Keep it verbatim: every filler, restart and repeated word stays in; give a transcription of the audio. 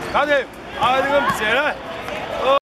搞掂，啊，你咁唔射咧？